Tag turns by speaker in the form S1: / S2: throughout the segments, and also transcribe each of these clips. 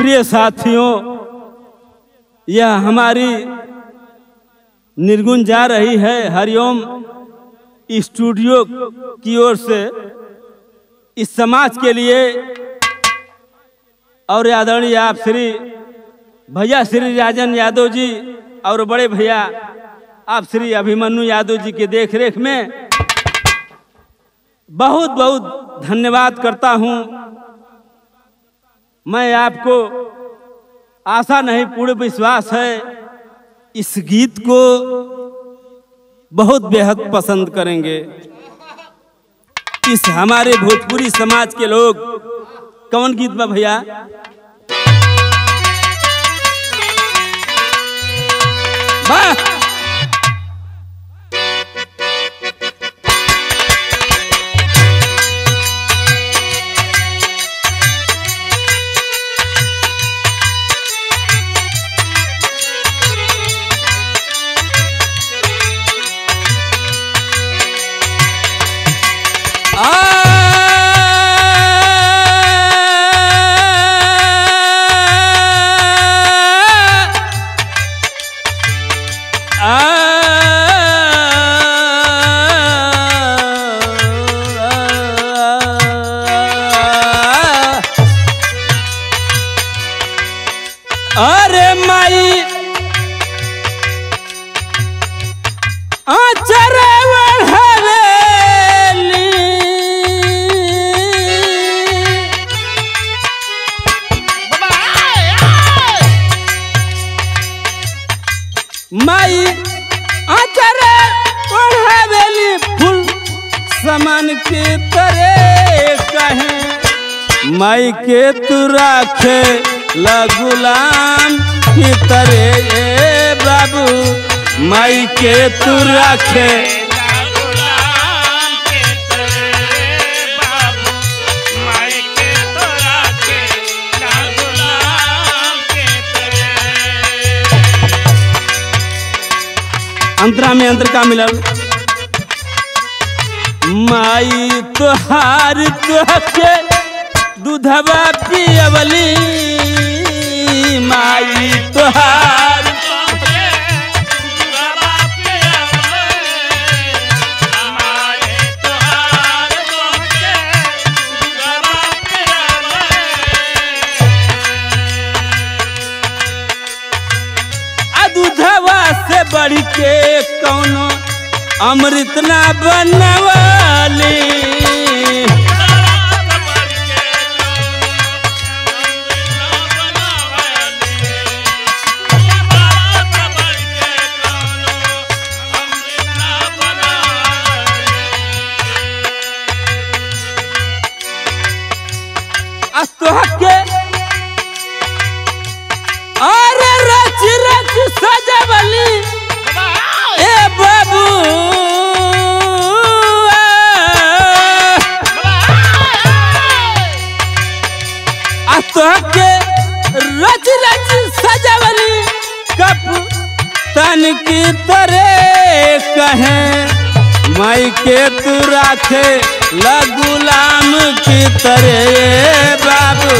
S1: प्रिय साथियों, यह हमारी निर्गुण जा रही है हरिओम स्टूडियो की ओर से इस समाज के लिए और आदरणीय आप श्री भैया श्री राजन यादव जी और बड़े भैया आप श्री अभिमन्यु यादव जी के देखरेख में बहुत बहुत धन्यवाद करता हूं। मैं आपको आशा नहीं पूर्ण विश्वास है इस गीत को बहुत बेहद पसंद करेंगे। इस हमारे भोजपुरी समाज के लोग कौन गीत में भैया वाह अरे माई आचरे हवेली माई आचरे हवेली फूल समान के तरह कहे माई के तू राखे गुलाम की तरह ए बाबू माई के तू रखे
S2: गुलाम की तरह बाबू माई के तू रखे गुलाम की तरह।
S1: अंतरा में अंतर का मिलल माई तुहार तुहके दूधवा पियवली माई तुहार दूधवा से बढ़ के कौनो अमृत ना बनवाली अरे रच रच सजवली ए बाबू के रच रच सजवली कप तन की तरह कहे माई के तू राखे गुलाम की तरह बाबू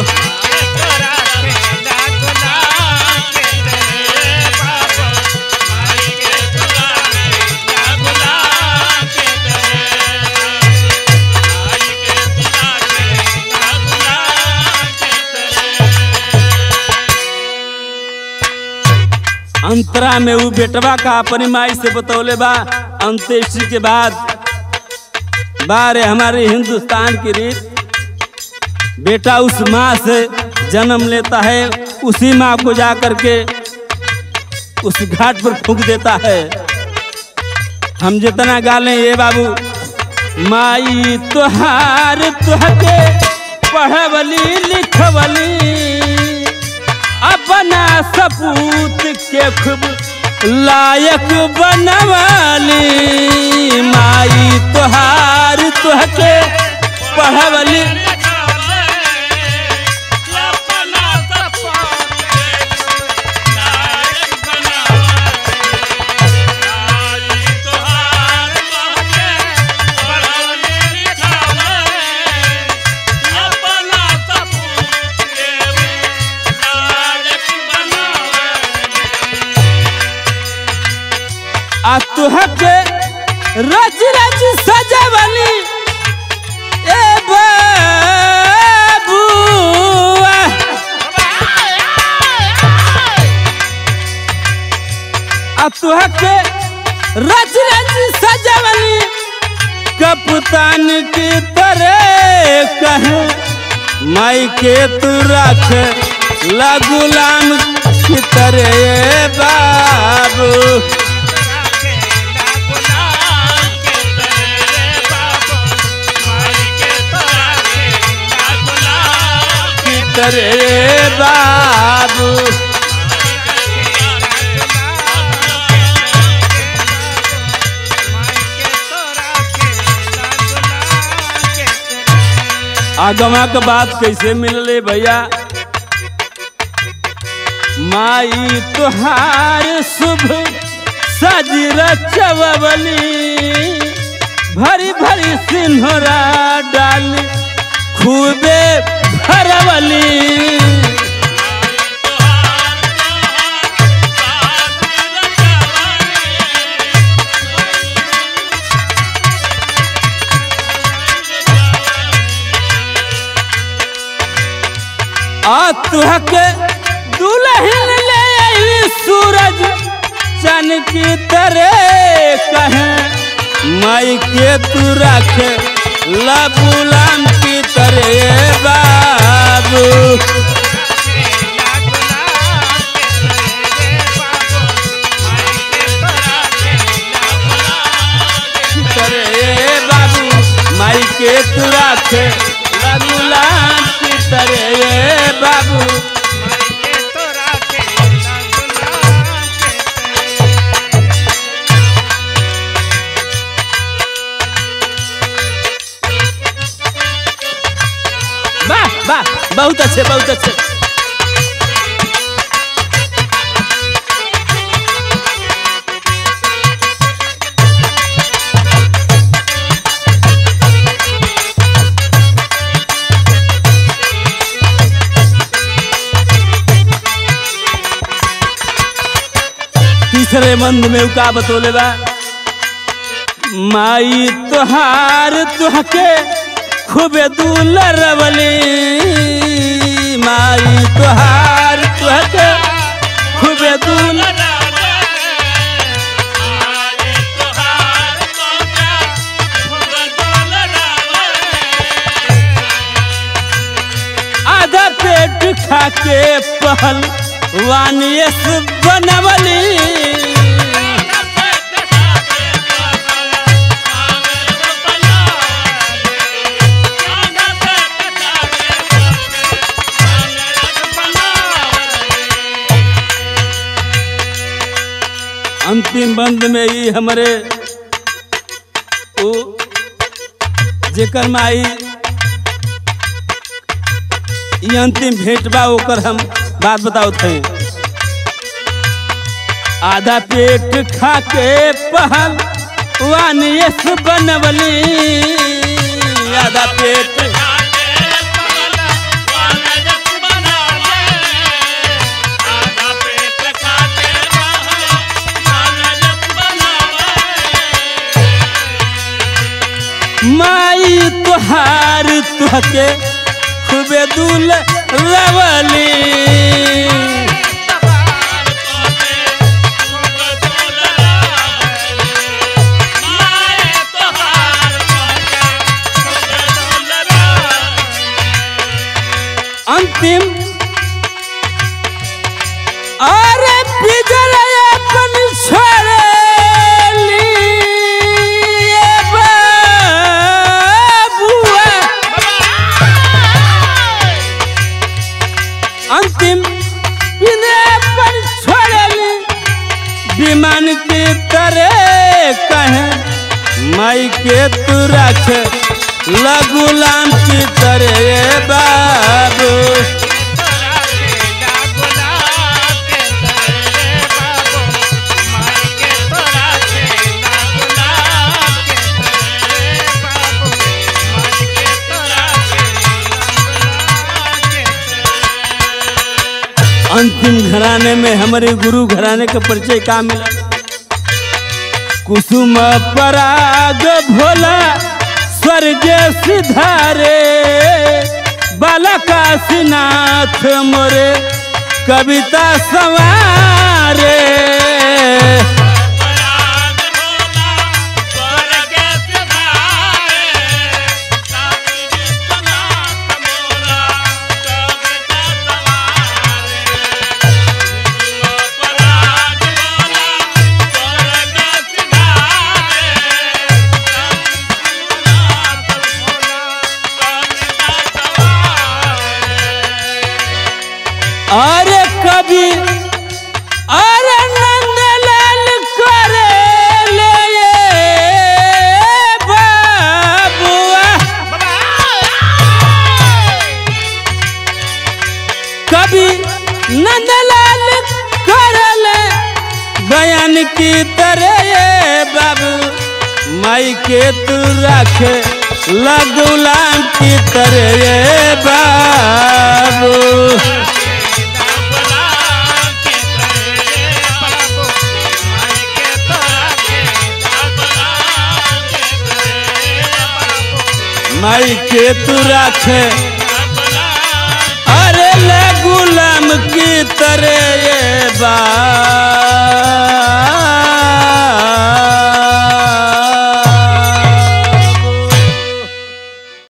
S1: अंतरा में वो बेटवा का अपनी माई से बतौले बा अंत्येष्टि के बाद बारे हमारे हिंदुस्तान की रीत बेटा उस माँ से जन्म लेता है उसी माँ को जा करके उस घाट पर फूंक देता है। हम जितना गालें ये बाबू माई तुहार तुहके पढ़वली लिखवली अपना सपूत के खूब लायक बनवाली माई तुहार तुहके पढ़वली तुहके रच रच सजवली ए बाबू तुहके रच रच सजवली कप्तान की तरह कहे माई के तू रख ला गुलाम की तरह बाबू करे बाबू आगमा के बात कैसे मिलले भैया माई तुहार शुभ सज रचवली भरी भरी सिन्होरा डाली खूबे भरवली तुहके दुल्हन ले आई सूरज चन की तरह कहे माई के तू रख ला गुलाम की तरह बाबू बाबू माई के तू रख ला गुलाम की तरह बाबू वाह वाह बहुत अच्छे बहुत अच्छे। तीसरे मंद में का बतोले बा माई तुहार तुहके खूबे दुलरवली माई तुहार तुहके खूबे आधा पेट खा के पहल वानियस बनवली अंतिम बंद में ही हमारे जेकर माई ये अंतिम भेंट बा ओकर हम बात बताओ थे आधा पेट खा के पहल वानियस बनवली आधा पेट माई तुहार तुहके खूबे दुलरवली अंतिम और बिजल अपन छोड़ली अंतिम पर छोड़ली विमान की तरह कहे माई के तू रख ला गुलाम की तरह बाबू अंतिम घराने में हमारे गुरु घराने का परिचय का मिला कुसुम पराग भोला स्वर्ग सिधारे बालकाशीनाथ मोरे कविता सवारे। अरे कभी अरे नंदलाल करे ले बाबुआ, कभी नंदलाल करे ले बयान की तरह बाबू, माई के तू रखे लगुलाम की तरह बाबू। माई के तू रखे अरे ले गुलाम की तरह बाबू।